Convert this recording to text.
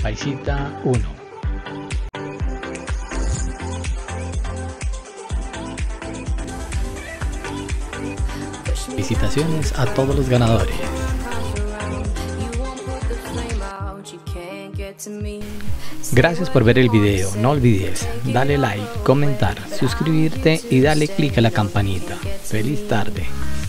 Paisita 1. Felicitaciones a todos los ganadores. Gracias por ver el video, no olvides darle like, comentar, suscribirte y darle click a la campanita. Feliz tarde.